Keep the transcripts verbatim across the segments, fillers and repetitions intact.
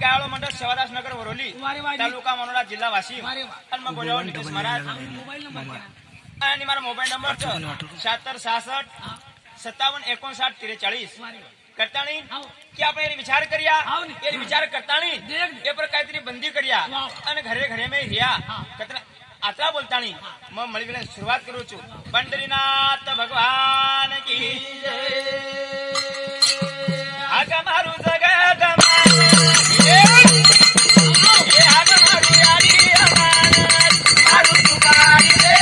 गायळ मंडळ सेवादास नगर वरोली तालुका मनोरा जिल्हा वाशिम आणि मग बोलावून नितेश महाराज आणि मारा मोबाईल नंबर शहात्तर सहासष्ट सत्तावन्न एकोणसाठ त्रेचाळीस करतानी की आपण ये विचार करिया ये विचार करतानी ये पर काहीतरी बंदी करिया आणि घरे घरे में रिया कतना आता बोलतानी मग मळीकडे सुरुवात करू छु पंढरीनाथ भगवान की जय आगा मारू जगत ये ये आगा मारू यारी अमानत मारू तुकारी रे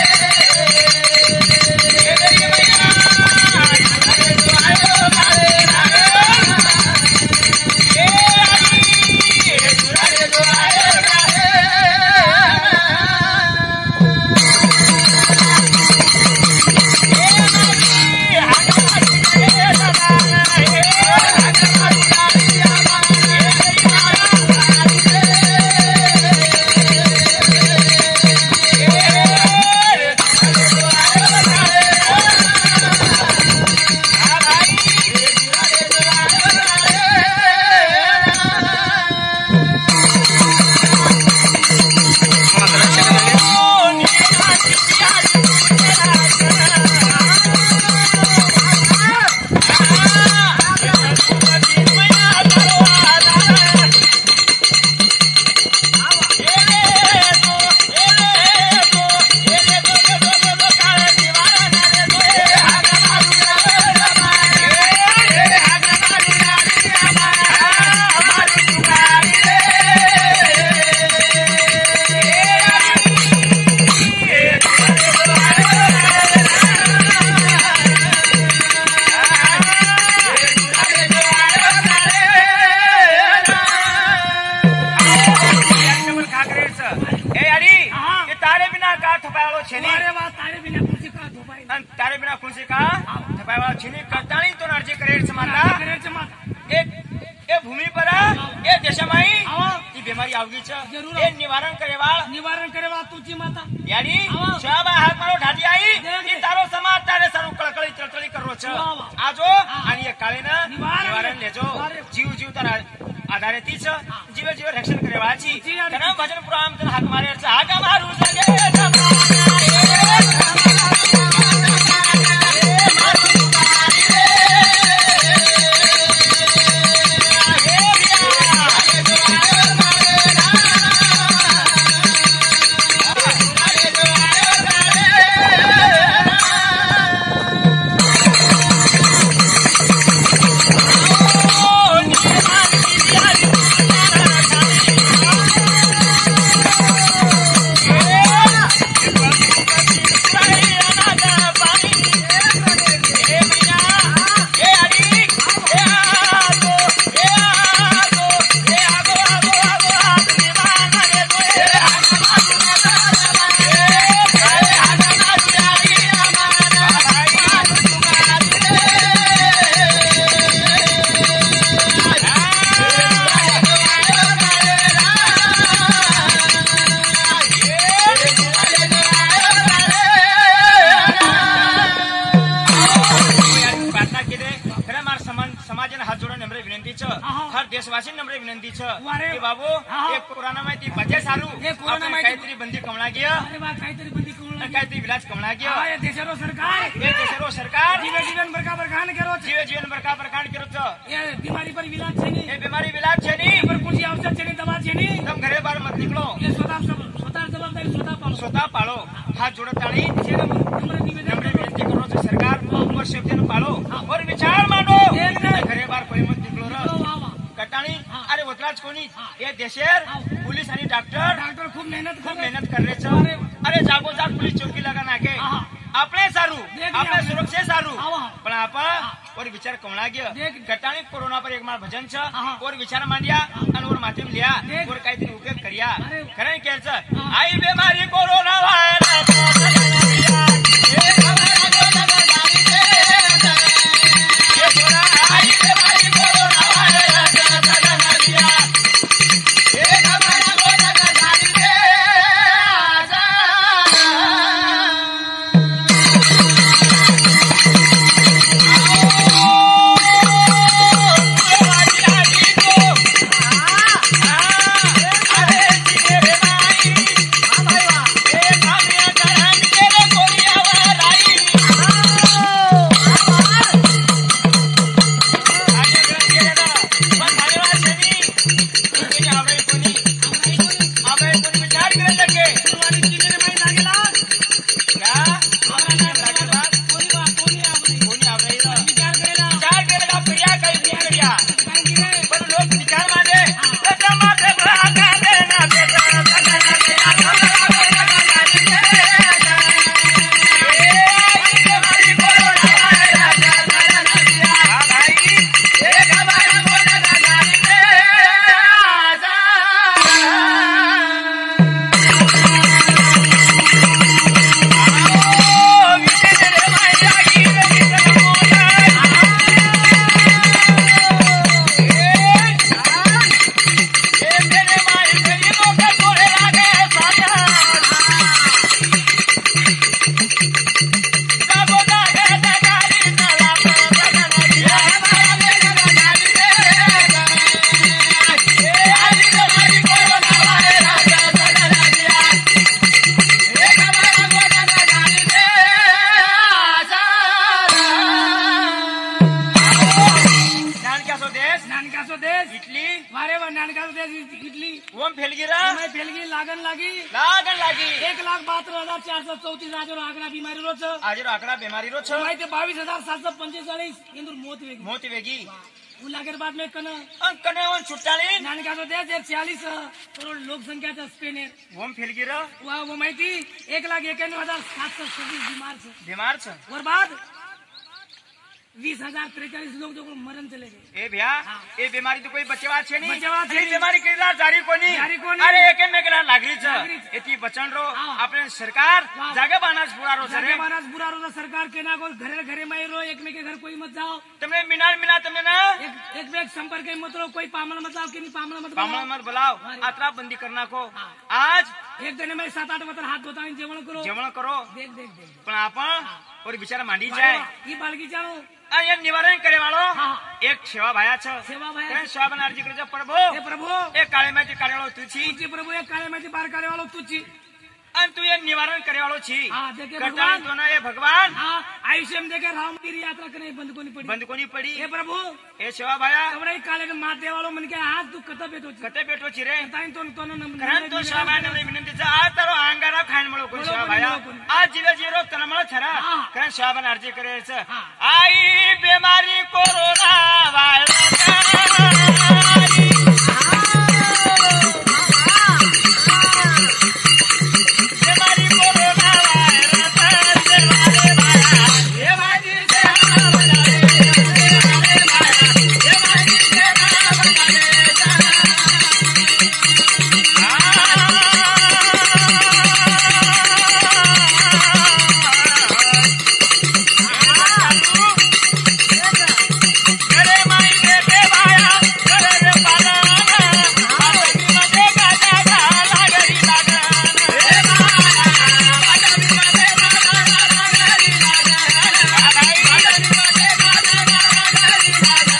तारे बिना खुशी का थपावा छिनी करतानी तो नारजी करेर समानला एक ए भूमि पर ए देशमाई ती बीमारी आवगी छ ए निवारण करेवाळ निवारण करेवा तुझी माता यानी छबा हात मारो ढाजी आई ती तारो समाज तारे सर्व कळकळी चळचळी करो छ आजो आणि एक काळेना निवारण लेजो जीव जीव तर आधारे तीच जीव जीव रक्षण करेवाची कना भजन पुराम तर हात मारे छ आगा मारू सगे हर देशवासी नम्र विनंती छ कि बाबू एक कोरोना में ती बचे सारू आपण काहीतरी बंदी कमला गया अरे बा काहीतरी बंदी कमला काहीतरी इलाज कमला गया ये देशरो सरकार ये देशरो सरकार जीव जीवन बरका बरखान करो जीव जीवन बरका बरखान करो छ ये बीमारी पर इलाज छेनी ये बीमारी इलाज छेनी पर कुछ औषध छेनी दवा छेनी तुम घरे बाहर मत निकलो ये स्वतः स्वतः जवाबदारी स्वतः पालो स्वतः पालो हाथ जोड़ो ताली नम्र निवेदन विनंती करो छ सरकार और सेफ्टी पालो और विचार मानो घरे बाहर कोई मत निकलो रे कटाणी अरे वतलाच कोणी ये देशेर पुलिस आणि डॉक्टर डॉक्टर खूप मेहनत खूप मेहनत कर रहे छ अरे जागो जाग पुलिस चौकी लगा नाके आपले सारू आपले सुरक्षा सारू पण आपण और विचार कमला गया कटाणी कोरोना पर एक मार भजन छ और विचार मांडिया आणि और माध्यम लिया और काहीतरी उपयोग करिया खरं केलच आई बीमारी कोरोना व्हायरस देश इटली मारे वा नानका देश इटली ओम फेलगिरा मैं फेलगी लागन लागी लागन लागी एक लाख बहात्तर हजार चार सौ चौतीस आज आंकड़ा बीमारी रो छ आज आंकड़ा बीमारी रो छ माहिती बावीस हजार सात सौ पंचेचाळीस इंदूर मोत वेगी मोती वेगी उलागेर बाद में कन अंकने वन छुट्टाली नानका देश एक चालीस करोड लोकसंख्याचा स्पेन आहे ओम फेलगिरा वा वो माहिती एक लाख एक्याण्णव हजार सात सौ छब्बीस बीमार छ बीमार छ और बाद बीस हजार त्रेचालीस लोग जो मरण चले गए ए भैया ए बीमारी तो कोई बचवा छे नहीं बचवा छे अरे बीमारी केला जारी कोनी जारी कोनी. अरे एके में केला लागरी छ लागरी छ. एती बचन रो हाँ. अपने सरकार हाँ. जागे बानास पूरा रो जागे सरे महाराज बुरा रोजा सरकार के ना कोई घरे घरे में रो एक में के घर कोई मत जाओ तुमने मिनार मिना तुमने ना एक एक में एक संपर्क ही मत रो कोई पामल मत लाओ कि नहीं पामल मत बामण बनाओ. मत बुलाओ हाँ. आतरा बंदी करना को हाँ. आज एक दिन में सात आठ मतलब हाथ धोता है जेवण करो जेवण करो देख देख देख पण आपण और बिचारा मांडी जाए ये बालकी चालो आ ये निवारण करे वालो हाँ. एक सेवा भाया छ सेवा भाया. कारण सेवा बन अर्जी करे प्रभु हे प्रभु एक काळे माती काळे वालो तू छी तुझी प्रभु एक काळे माहिती बार काळे वालो तुझी आणि तू ये निवारण करे वालो छी हाँ, देखे करताना भगवान. तो ना ये भगवान हाँ आयुष्य में देखे राम की यात्रा करने बंद को नहीं पड़ी बंद कोनी पड़ी हे प्रभु ए सेवा भाया कमरे काले के माते वालो मन के हाथ तू कत बेटो कते बेटो छी रे ताई तो तो न कारण तो सेवा भाया ने विनंती छ आज तारो अंगारा खाण मळो कोण मळो सेवा कोणी, भाया मळो कोणी. आज जीवे जीरो तन मळ छरा हाँ. कारण सेवा बन अर्जी करे छ हाँ. आई बीमारी कोरोना वायरस बीमारी कोरोना वायरस देवारे भाया हे माझी सेवा बनावे देवारे भाया हे माझी सेवा बनावे करे माई दे भाया करे रे पालाना पाटी मध्ये गाजा लागरी लागन हे भाया पाटी मध्ये गाजा लागरी लागन पाटी मध्ये गाजा लागरी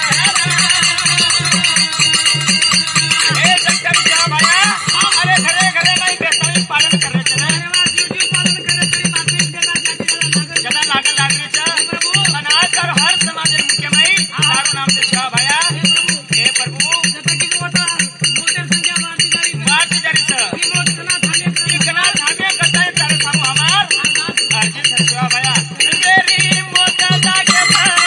लागन हे शंकर क्या भाया अरे घरे घरे नाही बेटाई पालन करे चले पालन करे तरी बाकी देगा जना लागन लागरी छ प्रभु अनाचार हर समाज मुख्य माई तारो नाम से छ भाया हे प्रभु जता की होता मोटर संख्या वाढती जारी वाट जारी छ विनोद कना थाने इकना धामे करताय तारे सामू हमार अर्जी छ भाया तेरी मोटा जाके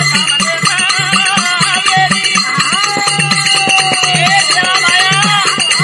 सामने मेरी ए छ भाया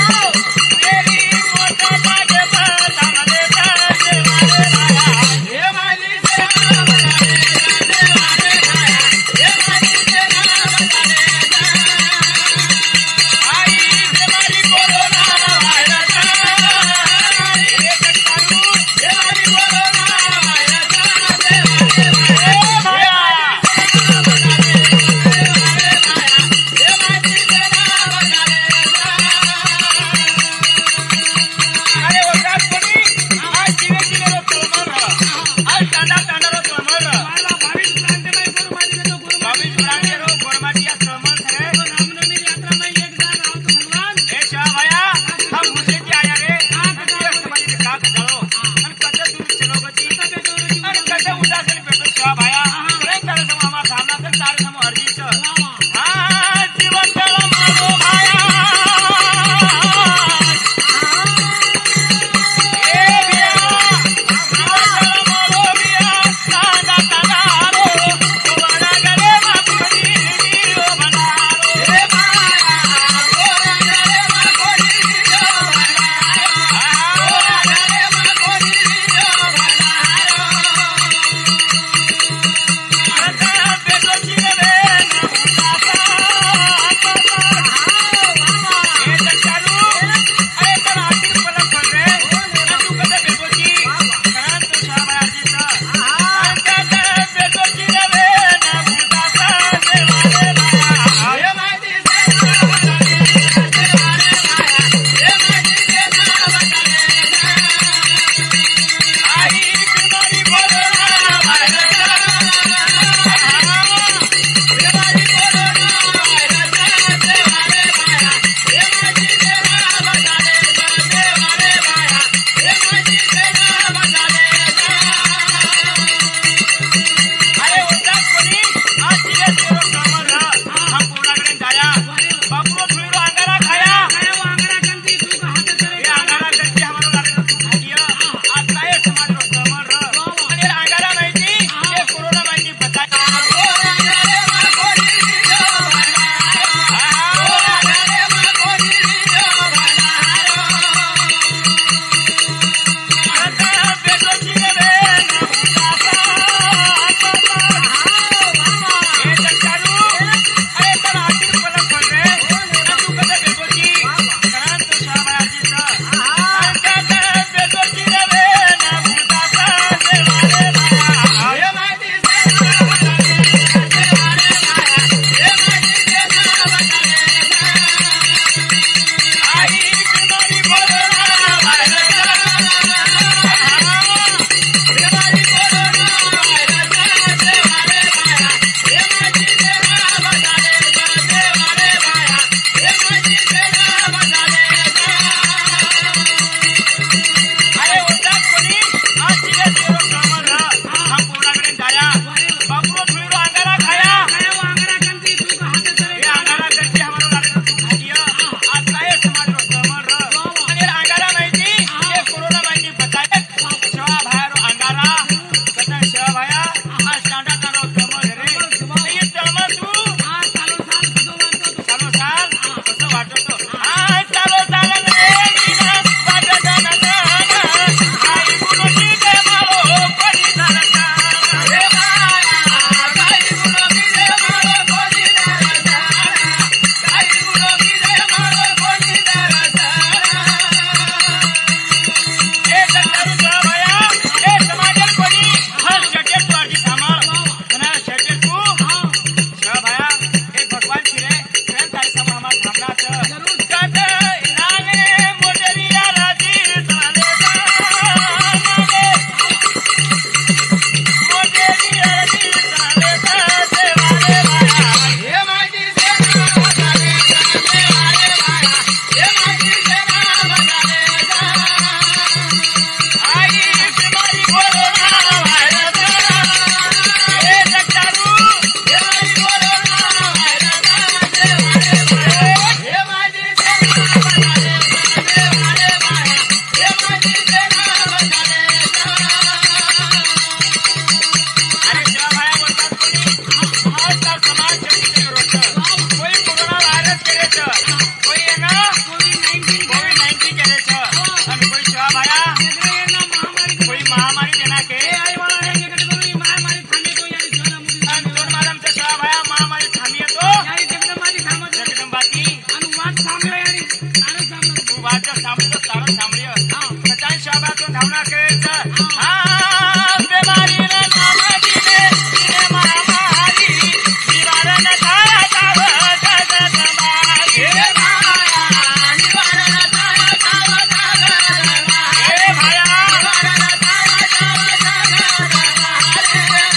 કોઈ એનો कोविड नाइन्टीन કોવિડ નાઇન્ટીન કરે છે અને કોઈ સેવા ભાયા કોઈ મહામારી જેના કે અને दोन मालमच्या सेवा भाया महामारी थांबी येतो जगदंबाची तू वाचा सामळी तो तारण सामळी सचाई सेवातून धावना करायचं हा बेमारीने नाम दिले दिले महामारी निवारण थाया जाव जगदंबाची हे भाया निवारण थाया जाव जगदंबाची हे भाया निवारण थाया जाव जगदंबाची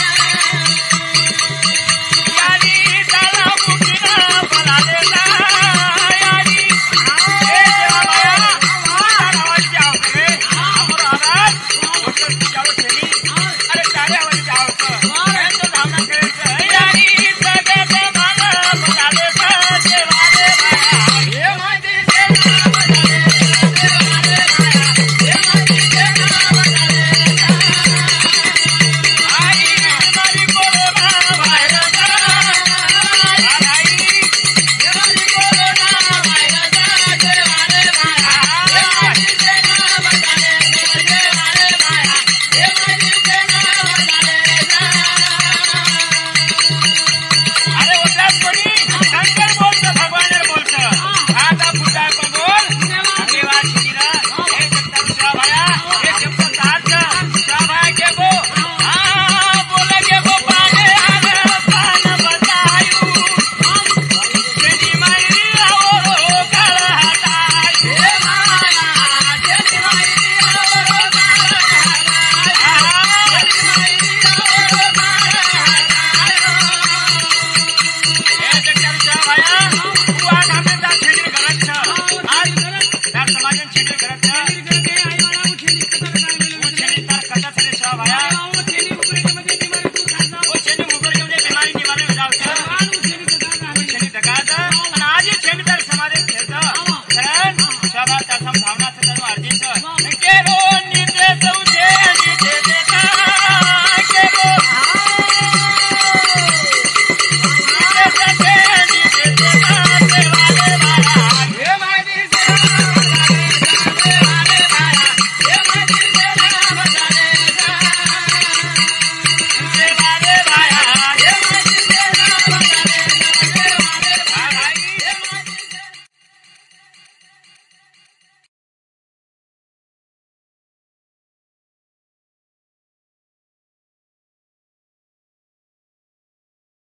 यारी त्याला मुठीनं बोलाले जा यारी हे सेवा भाया तुझ्या नावाची आवक रे अमर आवाज मोठं तुझ्यावर ठेवी अरे तारे आवाजी आवक यांचं धावना करायचं यारी जगत मला बोलाले जा सेवा रे भाया हे माझी सेवा बोलाले जा सेवा रे भाया हे माझी सेवा बोलाले जा आई मारी कोरोना व्हायरस आई हे मारी कोरोना व्हायरस सेवा रे भाया हे माझी सेवा बोलाले जा सेवा रे भाया हे माझी सेवा बोलाले जा अरे उद्याच कोणी शंकर बोलतं भगवानवर बोलतं आता फुटा कोण बोल देवा शिरीरा हे जगतार सेवा भाया हे शब्द सार्थ सेवा भाया के गो हा बोल के गो पाने आले पान बतायू जेनी मारी आवरो काळ हाताय हे माया जेनी मारी आवरो काळ हाताय जेनी मारी आवरो काळ हाताय हे जगतार सेवा भाया तू आज आमच्या छेडी करत छ आज त्या समाजन छेडी करत छ